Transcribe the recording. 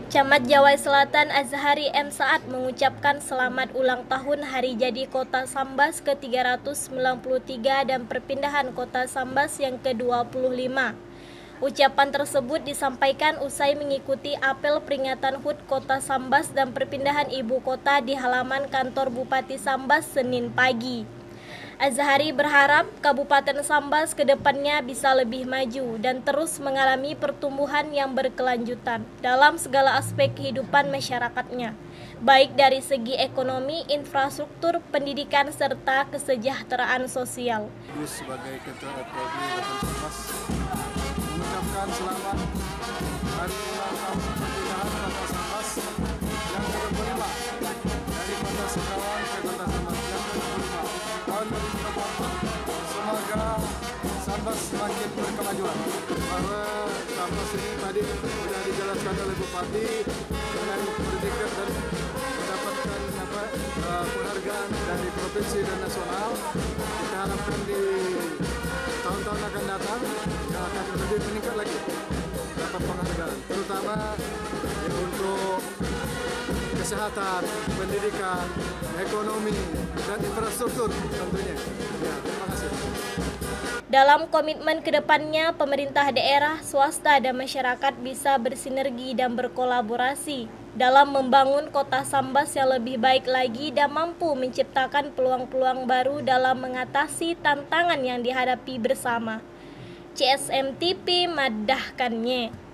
Camat Jawai Selatan Azhari M. Saad mengucapkan selamat ulang tahun hari jadi Kota Sambas ke-393 dan perpindahan Kota Sambas yang ke-25. Ucapan tersebut disampaikan usai mengikuti apel peringatan HUT Kota Sambas dan perpindahan ibu kota di halaman kantor Bupati Sambas Senin pagi. Azhari berharap Kabupaten Sambas ke depannya bisa lebih maju dan terus mengalami pertumbuhan yang berkelanjutan dalam segala aspek kehidupan masyarakatnya, baik dari segi ekonomi, infrastruktur, pendidikan, serta kesejahteraan sosial. Sebagai Ketua FPB Kabupaten Sambas mengucapkan selamat hari ulang tahun perpindahan Kota Sambas yang ke-25 dari Kota Sekawan ke Kota Sambas yang ke-25 tahun 2024. Semoga Sambas semakin berkemajuan. Bahwa Sambas ini tadi sudah dijelaskan oleh Bupati dengan predikat dan mendapatkan penghargaan dari provinsi dan nasional. Kita harapkan di tahun-tahun akan datang yang akan lebih meningkat lagi dapat penghargaan, terutama ya, untuk kesehatan, pendidikan, ekonomi, dan infrastruktur tentunya. Ya, terima kasih. Dalam komitmen kedepannya, pemerintah daerah, swasta, dan masyarakat bisa bersinergi dan berkolaborasi dalam membangun Kota Sambas yang lebih baik lagi dan mampu menciptakan peluang-peluang baru dalam mengatasi tantangan yang dihadapi bersama. CSM TV madahkannya.